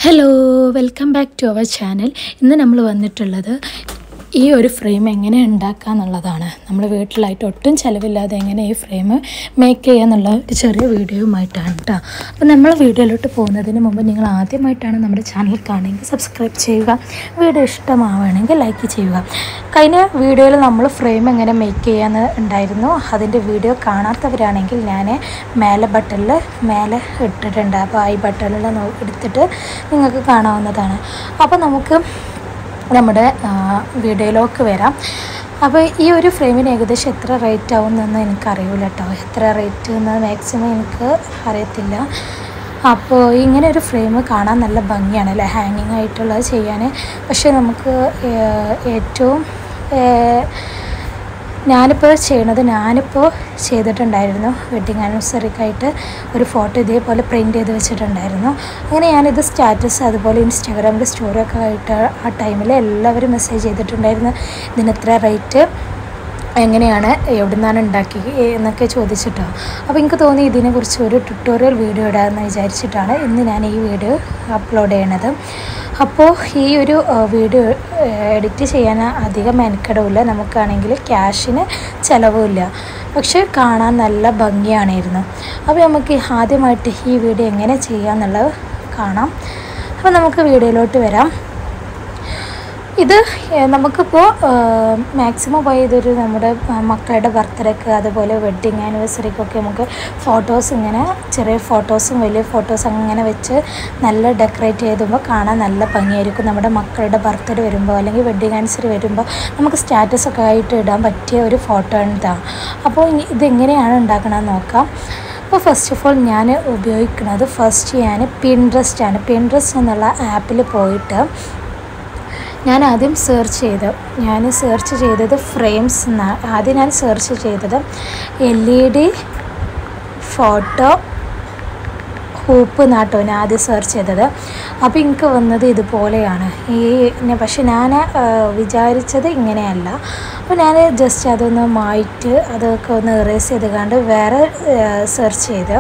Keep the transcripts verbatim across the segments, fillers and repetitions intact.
Hello welcome back to our channel. ഇന്ന് നമ്മൾ വന്നിട്ടുള്ളത് ഈ ഒരു ഫ്രെയിം എങ്ങനെ ഉണ്ടാക്കുക എന്നുള്ളതാണ്. നമ്മൾ വീട്ടിലായിട്ട് ഒട്ടും ചിലവില്ലാതെ എങ്ങനെ ഈ ഫ്രെയിം മേക്ക് ചെയ്യുക എന്നുള്ള ഒരു ചെറിയ വീഡിയോയുമായിട്ടാണ് കേട്ടോ. അപ്പോൾ നമ്മൾ വീഡിയോയിലോട്ട് പോകുന്നതിന് മുമ്പ് നിങ്ങൾ ആദ്യമായിട്ടാണ് നമ്മുടെ ചാനൽ കാണുമെങ്കിൽ സബ്സ്ക്രൈബ് ചെയ്യുക, വീഡിയോ ഇഷ്ടമാവുകയാണെങ്കിൽ ലൈക്ക് ചെയ്യുക. കഴിഞ്ഞ വീഡിയോയിൽ നമ്മൾ ഫ്രെയിം എങ്ങനെ മേക്ക് ചെയ്യാമെന്ന് ഉണ്ടായിരുന്നു. അതിൻ്റെ വീഡിയോ കാണാത്തവരാണെങ്കിൽ ഞാൻ മേലെ ബട്ടണിൽ മേലെ ഇട്ടിട്ടുണ്ട്. അപ്പോൾ ഈ ബട്ടണിൽ എടുത്തിട്ട് നിങ്ങൾക്ക് കാണാവുന്നതാണ്. അപ്പോൾ നമുക്ക് നമ്മുടെ വീഡിയോയിലേക്ക് വരാം. അപ്പോൾ ഈ ഒരു ഫ്രെയിമിന് ഏകദേശം എത്ര റേറ്റ് ആവുമെന്നൊന്നും എനിക്കറിയില്ല കേട്ടോ. എത്ര റേറ്റ് എന്ന് മാക്സിമം എനിക്ക് അറിയത്തില്ല. അപ്പോൾ ഇങ്ങനെ ഒരു ഫ്രെയിം കാണാൻ നല്ല ഭംഗിയാണ് അല്ലേ, ഹാങ്ങിങ് ആയിട്ടുള്ളത് ചെയ്യാൻ. പക്ഷേ നമുക്ക് ഏറ്റവും ഞാനിപ്പോൾ ചെയ്യണത് ഞാനിപ്പോൾ ചെയ്തിട്ടുണ്ടായിരുന്നു വെഡ്ഡിങ് ആനിവേഴ്സറിക്കായിട്ട് ഒരു ഫോട്ടോ ഇതേപോലെ പ്രിൻറ്റ് ചെയ്ത് വെച്ചിട്ടുണ്ടായിരുന്നു. അങ്ങനെ ഞാനിത് സ്റ്റാറ്റസ് അതുപോലെ ഇൻസ്റ്റാഗ്രാമിൽ സ്റ്റോറിയൊക്കെ ആയിട്ട് ആ ടൈമിൽ എല്ലാവരും മെസ്സേജ് ചെയ്തിട്ടുണ്ടായിരുന്നു, ഇതിന് എത്ര റേറ്റ്, എങ്ങനെയാണ്, എവിടെ നിന്നാണ് ഉണ്ടാക്കി എന്നൊക്കെ ചോദിച്ചിട്ടോ. അപ്പോൾ എനിക്ക് തോന്നി ഇതിനെക്കുറിച്ച് ഒരു ട്യൂട്ടോറിയൽ വീഡിയോ ഇടാമെന്ന് വിചാരിച്ചിട്ടാണ് ഇന്ന് ഞാൻ ഈ വീഡിയോ അപ്ലോഡ് ചെയ്യണത്. അപ്പോൾ ഈ ഒരു വീഡിയോ എഡിറ്റ് ചെയ്യാൻ അധികം മെനക്കെടവില്ല, നമുക്കാണെങ്കിൽ ക്യാഷിന് ചിലവുമില്ല, പക്ഷേ കാണാൻ നല്ല ഭംഗിയാണായിരുന്നു. അപ്പോൾ നമുക്ക് ആദ്യമായിട്ട് ഈ വീഡിയോ എങ്ങനെ ചെയ്യാമെന്നുള്ളത് കാണാം. അപ്പോൾ നമുക്ക് വീഡിയോയിലോട്ട് വരാം. ഇത് നമുക്കിപ്പോൾ മാക്സിമം പോയി ഇതൊരു നമ്മുടെ മക്കളുടെ ബർത്ത്ഡേക്ക് അതുപോലെ വെഡ്ഡിങ് ആനിവേഴ്സറിക്കൊക്കെ നമുക്ക് ഫോട്ടോസ് ഇങ്ങനെ ചെറിയ ഫോട്ടോസും വലിയ ഫോട്ടോസും അങ്ങനെ വെച്ച് നല്ല ഡെക്കറേറ്റ് ചെയ്തുമ്പോൾ കാണാൻ നല്ല ഭംഗിയായിരിക്കും. നമ്മുടെ മക്കളുടെ ബർത്ത്ഡേ വരുമ്പോൾ അല്ലെങ്കിൽ വെഡ്ഡിങ് ആനിവേഴ്സറി വരുമ്പോൾ നമുക്ക് സ്റ്റാറ്റസൊക്കെ ആയിട്ട് ഇടാൻ പറ്റിയ ഒരു ഫോട്ടോ ആണ് ഇതാണ്. അപ്പോൾ ഇതെങ്ങനെയാണ് ഉണ്ടാക്കണമെന്ന് നോക്കാം. അപ്പോൾ ഫസ്റ്റ് ഓഫ് ഓൾ ഞാൻ ഉപയോഗിക്കുന്നത് ഫസ്റ്റ് ഞാൻ പിൻട്രസ്റ്റ് ആണ്. പിൻട്രസ്റ്റ് എന്നുള്ള ആപ്പിൽ പോയിട്ട് ഞാൻ ആദ്യം സെർച്ച് ചെയ്തു ഞാൻ സെർച്ച് ചെയ്തത് ഫ്രെയിംസ് എന്നാണ്. ആദ്യം ഞാൻ സെർച്ച് ചെയ്തത് L E D photo hoop എന്നാട്ടോ ഞാൻ ആദ്യം സെർച്ച് ചെയ്തത്. അപ്പോൾ എനിക്ക് വന്നത് ഇതുപോലെയാണ്. ഈ പക്ഷെ ഞാൻ വിചാരിച്ചത് ഇങ്ങനെയല്ല. അപ്പോൾ ഞാൻ ജസ്റ്റ് അതൊന്ന് മാറ്റി അതൊക്കെ ഒന്ന് ഇറേസ് ചെയ്ത് കണ്ട് വേറെ സെർച്ച് ചെയ്ത്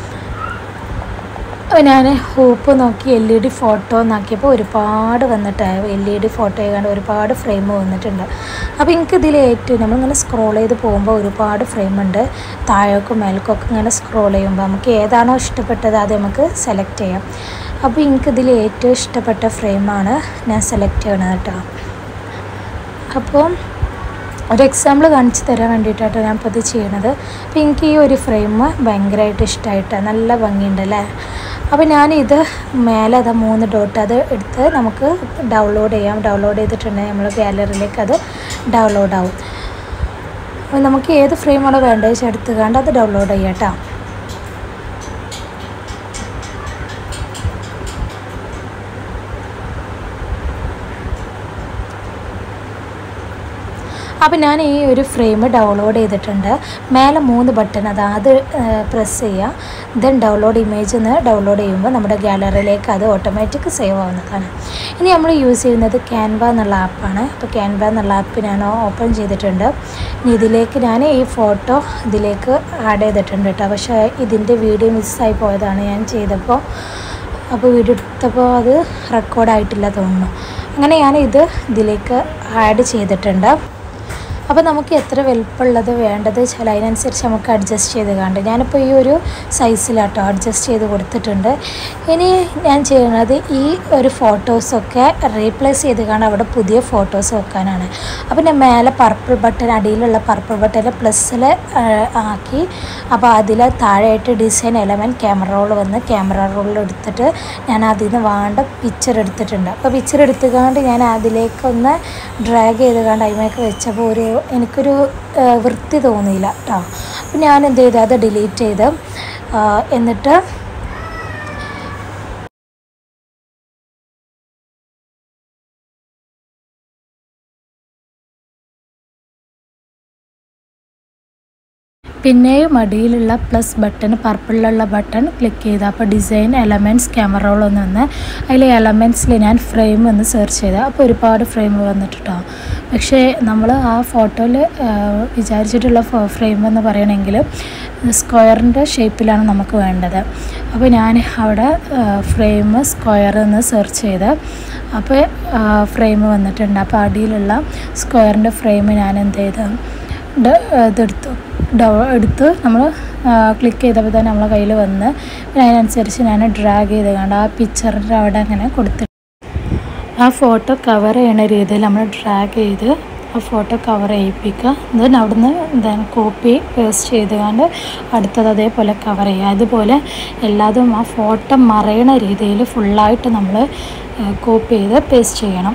ഞാൻ ഹൂപ്പ് നോക്കി എൽ ഇ ഡി ഫോട്ടോ നോക്കിയപ്പോൾ ഒരുപാട് വന്നിട്ട് എൽ ഇ ഡി ഫോട്ടോ ആയതുകൊണ്ട് ഒരുപാട് ഫ്രെയിം വന്നിട്ടുണ്ട്. അപ്പോൾ എനിക്കിതിൽ ഏറ്റവും നമ്മളിങ്ങനെ സ്ക്രോൾ ചെയ്ത് പോകുമ്പോൾ ഒരുപാട് ഫ്രെയിമുണ്ട്. താഴേക്കും മേൽക്കൊക്കെ ഇങ്ങനെ സ്ക്രോൾ ചെയ്യുമ്പോൾ നമുക്ക് ഏതാണോ ഇഷ്ടപ്പെട്ടത് അത് നമുക്ക് സെലക്ട് ചെയ്യാം. അപ്പോൾ എനിക്കിതിൽ ഏറ്റവും ഇഷ്ടപ്പെട്ട ഫ്രെയിമാണ് ഞാൻ സെലക്ട് ചെയ്യണത് കേട്ടോ. അപ്പോൾ ഒരു എക്സാമ്പിൾ കാണിച്ച് തരാൻ വേണ്ടിയിട്ടാണ് ഞാൻ ഇപ്പോൾ ഇത് ചെയ്യണത്. അപ്പോൾ എനിക്ക് ഈ ഒരു ഫ്രെയിം ഭയങ്കരമായിട്ട് ഇഷ്ടമായിട്ടാണ്, നല്ല ഭംഗിയുണ്ടല്ലേ. അപ്പോൾ ഞാനിത് മേലെ അത് മൂന്ന് ഡോട്ട് അത് എടുത്ത് നമുക്ക് ഡൗൺലോഡ് ചെയ്യാം. ഡൗൺലോഡ് ചെയ്തിട്ടുണ്ടെങ്കിൽ നമ്മൾ ഗാലറിയിലേക്ക് അത് ഡൗൺലോഡ് ആവും. അപ്പോൾ നമുക്ക് ഏത് ഫ്രെയിമാണോ വേണ്ടത് വെച്ചാൽ എടുത്തുകൊണ്ട് അത് ഡൗൺലോഡ് ചെയ്യാം കേട്ടോ. അപ്പോൾ ഞാൻ ഈ ഒരു ഫ്രെയിം ഡൗൺലോഡ് ചെയ്തിട്ടുണ്ട്. മേലെ മൂന്ന് ബട്ടൺ അത് അത് പ്രസ് ചെയ്യുക, ദെൻ ഡൗൺലോഡ് ഇമേജ് എന്ന് ഡൗൺലോഡ് ചെയ്യുമ്പോൾ നമ്മുടെ ഗാലറിയിലേക്ക് അത് ഓട്ടോമാറ്റിക് സേവ് ആവുന്നതാണ്. ഇനി നമ്മൾ യൂസ് ചെയ്യുന്നത് ക്യാൻവ എന്നുള്ള ആപ്പാണ്. അപ്പോൾ ക്യാൻവ എന്നുള്ള ആപ്പ് ഞാൻ ഓപ്പൺ ചെയ്തിട്ടുണ്ട്. ഇനി ഇതിലേക്ക് ഞാൻ ഈ ഫോട്ടോ ഇതിലേക്ക് ആഡ് ചെയ്തിട്ടുണ്ട് കേട്ടോ. പക്ഷേ ഇതിൻ്റെ വീഡിയോ മിസ്സായി പോയതാണ് ഞാൻ ചെയ്തപ്പോൾ. അപ്പോൾ വീഡിയോ എടുത്തപ്പോൾ അത് റെക്കോർഡായിട്ടില്ല തോന്നുന്നു. അങ്ങനെ ഞാൻ ഇത് ഇതിലേക്ക് ആഡ് ചെയ്തിട്ടുണ്ട്. അപ്പോൾ നമുക്ക് എത്ര വലുപ്പമുള്ളത് വേണ്ടത് വെച്ചാൽ അതിനനുസരിച്ച് നമുക്ക് അഡ്ജസ്റ്റ് ചെയ്ത് കണ്ട് ഞാനിപ്പോൾ ഈ ഒരു സൈസിലാട്ടോ അഡ്ജസ്റ്റ് ചെയ്ത് കൊടുത്തിട്ടുണ്ട്. ഇനി ഞാൻ ചെയ്യുന്നത് ഈ ഒരു ഫോട്ടോസൊക്കെ റീപ്ലേസ് ചെയ്ത് കാണാൻ അവിടെ പുതിയ ഫോട്ടോസ് വെക്കാനാണ്. അപ്പോൾ ഞാൻ മേലെ പർപ്പിൾ ബട്ടൺ അടിയിലുള്ള പർപ്പിൾ ബട്ടൺ പ്ലസ്സിൽ ആക്കി. അപ്പോൾ അതിൽ താഴെയായിട്ട് ഡിസൈൻ എലമെൻറ്റ് ക്യാമറ റോൾ വന്ന് ക്യാമറ റോളിൽ എടുത്തിട്ട് ഞാൻ അതിൽ നിന്ന് വേണ്ട പിക്ചർ എടുത്തിട്ടുണ്ട്. അപ്പോൾ പിക്ചർ എടുത്തുകൊണ്ട് ഞാൻ അതിലേക്കൊന്ന് ഡ്രാഗ് ചെയ്ത് കണ്ട് അതിലേക്ക് വെച്ചപ്പോൾ ഒരു എനിക്കൊരു വൃത്തി തോന്നിയില്ല കേട്ടോ. അപ്പം ഞാൻ എന്ത് ചെയ്തു, അത് ഡിലീറ്റ് ചെയ്ത് എന്നിട്ട് പിന്നെയും അടിയിലുള്ള പ്ലസ് ബട്ടൺ, പർപ്പിളിലുള്ള ബട്ടൺ ക്ലിക്ക് ചെയ്ത് അപ്പോൾ ഡിസൈൻ എലമെൻറ്റ്സ് ക്യാമറ റോൾ ഒന്ന് വന്ന് അതിൽ എലമെൻറ്റ്സിൽ ഞാൻ ഫ്രെയിം ഒന്ന് സെർച്ച് ചെയ്താൽ അപ്പോൾ ഒരുപാട് ഫ്രെയിം വന്നിട്ടോ. പക്ഷേ നമ്മൾ ആ ഫോട്ടോയിൽ വിചാരിച്ചിട്ടുള്ള ഫ്രെയിം എന്ന് പറയണമെങ്കിൽ സ്ക്വയറിൻ്റെ ഷേപ്പിലാണ് നമുക്ക് വേണ്ടത്. അപ്പോൾ ഞാൻ അവിടെ ഫ്രെയിം സ്ക്വയർ എന്ന് സെർച്ച് ചെയ്ത് അപ്പോൾ ഫ്രെയിം വന്നിട്ടുണ്ട്. അപ്പോൾ അടിയിലുള്ള സ്ക്വയറിൻ്റെ ഫ്രെയിം ഞാൻ എന്ത് ചെയ്ത് ഇതെടുത്തു ഡൗ എടുത്ത് നമ്മൾ ക്ലിക്ക് ചെയ്തപ്പോൾ തന്നെ നമ്മളെ കയ്യിൽ വന്ന് പിന്നെ അതിനനുസരിച്ച് ഞാൻ ഡ്രാഗ് ചെയ്ത് കണ്ട് ആ പിക്ചറിൻ്റെ അവിടെ അങ്ങനെ കൊടുത്തിട്ട് ആ ഫോട്ടോ കവർ ചെയ്യണ രീതിയിൽ നമ്മൾ ഡ്രാഗ് ചെയ്ത് ആ ഫോട്ടോ കവർ ചെയ്യിപ്പിക്കുക. ദെൻ അവിടുന്ന് ദെൻ കോപ്പി പേസ്റ്റ് ചെയ്ത് കൊണ്ട് അടുത്തത് അതേപോലെ കവർ ചെയ്യുക. അതുപോലെ എല്ലാതും ആ ഫോട്ടോ മറയണ രീതിയിൽ ഫുള്ളായിട്ട് നമ്മൾ കോപ്പി ചെയ്ത് പേസ്റ്റ് ചെയ്യണം.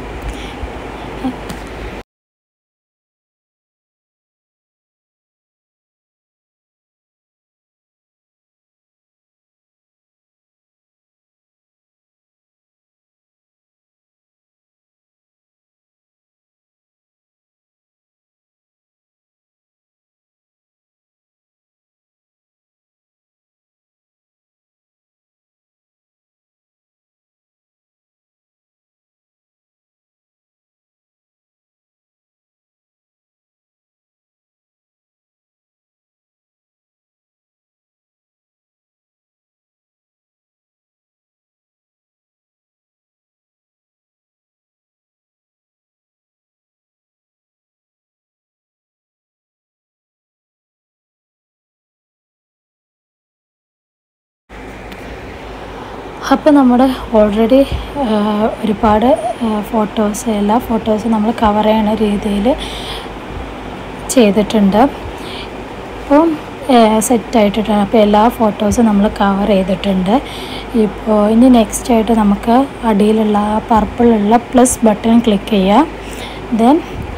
അപ്പോൾ നമ്മുടെ ഓൾറെഡി ഒരുപാട് ഫോട്ടോസ് എല്ലാ ഫോട്ടോസും നമ്മൾ കവർ ചെയ്യണ രീതിയിൽ ചെയ്തിട്ടുണ്ട്. അപ്പം സെറ്റായിട്ടുണ്ട്. അപ്പോൾ എല്ലാ ഫോട്ടോസും നമ്മൾ കവർ ചെയ്തിട്ടുണ്ട്. ഇപ്പോൾ ഇനി നെക്സ്റ്റ് ആയിട്ട് നമുക്ക് അടിയിലുള്ള പർപ്പിളുള്ള പ്ലസ് ബട്ടൺ ക്ലിക്ക് ചെയ്യാം. ദെൻ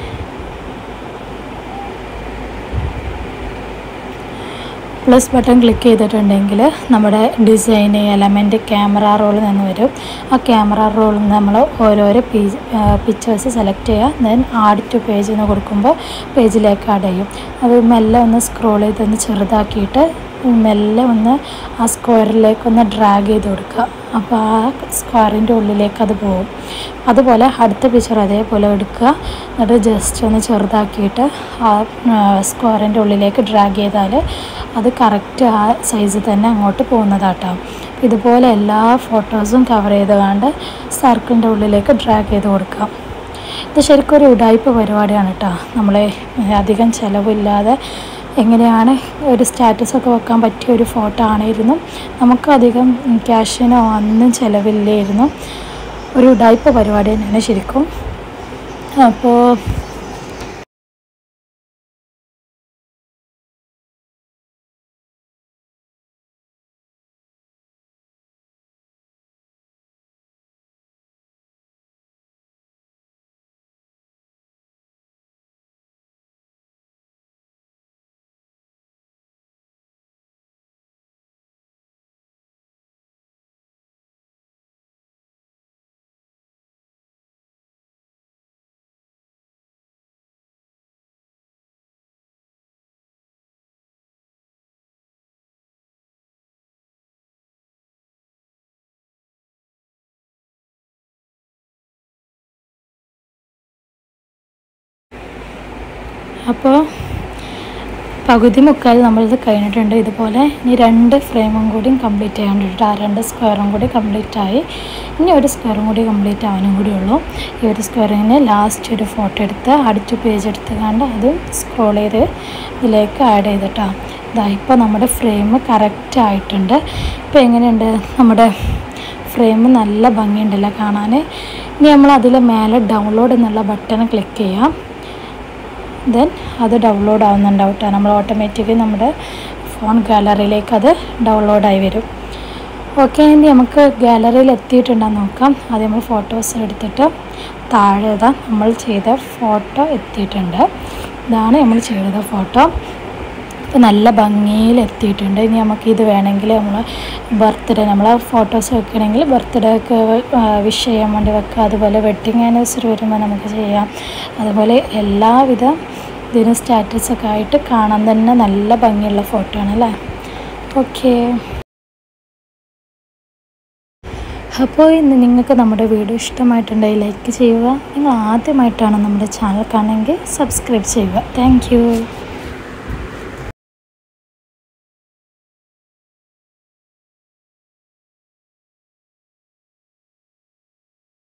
പ്ലസ് ബട്ടൺ ക്ലിക്ക് ചെയ്തിട്ടുണ്ടെങ്കിൽ നമ്മുടെ ഡിസൈൻ എലമെൻറ്റ് ക്യാമറ റോളിൽ നിന്ന് വരും. ആ ക്യാമറ റോളിൽ നിന്ന് നമ്മൾ ഓരോരോ പേജ് പിക്ചേഴ്സ് സെലക്ട് ചെയ്യുക. ദെൻ ആഡ് ടു പേജ് എന്ന് കൊടുക്കുമ്പോൾ പേജിലേക്ക് ആഡ് ചെയ്യും. അത് മെല്ലെ ഒന്ന് സ്ക്രോൾ ചെയ്തൊന്ന് ചെറുതാക്കിയിട്ട് മെല്ലെ ഒന്ന് ആ സ്ക്വയറിലേക്കൊന്ന് ഡ്രാഗ് ചെയ്ത് കൊടുക്കുക. അപ്പോൾ ആ സ്ക്വയറിൻ്റെ ഉള്ളിലേക്ക് അത് പോകും. അതുപോലെ അടുത്ത പിക്ചർ അതേപോലെ എടുക്കുക. എന്നിട്ട് ജസ്റ്റ് ഒന്ന് ചെറുതാക്കിയിട്ട് ആ സ്ക്വയറിൻ്റെ ഉള്ളിലേക്ക് ഡ്രാഗ് ചെയ്താൽ അത് കറക്റ്റ് ആ സൈസിൽ തന്നെ അങ്ങോട്ട് പോകുന്നതാട്ടോ. ഇതുപോലെ എല്ലാ ഫോട്ടോസും കവർ ചെയ്തുകൊണ്ട് സർക്കിളിൻ്റെ ഉള്ളിലേക്ക് ഡ്രാഗ് ചെയ്ത് കൊടുക്കാം. ഇത് ശരിക്കും ഒരു ഉടായ്പ പരിപാടിയാണ് കേട്ടോ. നമ്മളെ അധികം ചിലവില്ലാതെ എങ്ങനെയാണ് ഒരു സ്റ്റാറ്റസൊക്കെ വെക്കാൻ പറ്റിയ ഒരു ഫോട്ടോ ആണെങ്കിലും നമുക്കധികം ക്യാഷിനോ ഒന്നും ചിലവില്ലായിരുന്നു. ഒരു ഉടായ്പ പരിപാടി തന്നെയാണ് ശരിക്കും. അപ്പോൾ അപ്പോൾ പകുതി മുക്കാൽ നമ്മളിത് കഴിഞ്ഞിട്ടുണ്ട്. ഇതുപോലെ ഇനി രണ്ട് ഫ്രെയിമും കൂടി കംപ്ലീറ്റ് ചെയ്യാണ്ടിട്ട് ആ രണ്ട് സ്ക്വയറും കൂടി കംപ്ലീറ്റ് ആയി. ഇനി ഒരു സ്ക്വയറും കൂടി കംപ്ലീറ്റ് ആവാനും കൂടി ഉള്ളൂ. ഈ ഒരു സ്ക്വയറിന് ലാസ്റ്റ് ഒരു ഫോട്ടോ എടുത്ത് അടുത്ത പേജ് എടുത്ത് കണ്ട് അത് സ്ക്രോൾ ചെയ്ത് ഇതിലേക്ക് ആഡ് ചെയ്തിട്ടാണ്. ഇതാ ഇപ്പോൾ നമ്മുടെ ഫ്രെയിം കറക്റ്റ് ആയിട്ടുണ്ട്. ഇപ്പോൾ എങ്ങനെയുണ്ട് നമ്മുടെ ഫ്രെയിം? നല്ല ഭംഗിയുണ്ടല്ലോ കാണാൻ. ഇനി നമ്മൾ അതിൽ മേലെ ഡൗൺലോഡ് എന്നുള്ള ബട്ടൺ ക്ലിക്ക് ചെയ്യാം. ദെൻ അത് ഡൗൺലോഡ് ആവുന്നുണ്ടാവും കേട്ടോ. നമ്മൾ ഓട്ടോമാറ്റിക്കലി നമ്മുടെ ഫോൺ ഗാലറിയിലേക്ക് അത് ഡൗൺലോഡായി വരും. ഓക്കെ, ഇനി നമുക്ക് ഗാലറിയിൽ എത്തിയിട്ടുണ്ടെന്ന് നോക്കാം. ആദ്യം നമ്മൾ ഫോട്ടോസ് എടുത്തിട്ട് താഴെ ഇതാ നമ്മൾ ചെയ്ത ഫോട്ടോ എത്തിയിട്ടുണ്ട്. ഇതാണ് നമ്മൾ ചെയ്ത ഫോട്ടോ. ഇപ്പോൾ നല്ല ഭംഗിയിൽ എത്തിയിട്ടുണ്ട്. ഇനി നമുക്ക് ഇത് വേണമെങ്കിൽ നമ്മൾ ബർത്ത്ഡേ നമ്മൾ ഫോട്ടോസ് വെക്കണമെങ്കിൽ ബർത്ത്ഡേക്ക് വിഷ് ചെയ്യാൻ വേണ്ടി വെക്കുക. അതുപോലെ വെഡ്ഡിങ് ആനിവേഴ്സറി വരുമ്പോൾ നമുക്ക് ചെയ്യാം. അതുപോലെ എല്ലാവിധ ഇതിന് സ്റ്റാറ്റസൊക്കെ ആയിട്ട് കാണാൻ തന്നെ നല്ല ഭംഗിയുള്ള ഫോട്ടോ ആണല്ലേ. ഓക്കെ, അപ്പോൾ ഇന്ന് നിങ്ങൾക്ക് നമ്മുടെ വീഡിയോ ഇഷ്ടമായിട്ടുണ്ടെങ്കിൽ ലൈക്ക് ചെയ്യുക. നിങ്ങൾ ആദ്യമായിട്ടാണ് നമ്മുടെ ചാനൽ കാണുമെങ്കിൽ സബ്സ്ക്രൈബ് ചെയ്യുക. താങ്ക്